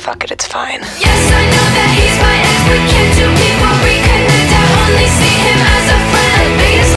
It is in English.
fuck it, it's fine. Yes, I know that he's my ex. We can't do people reconnect. I only see him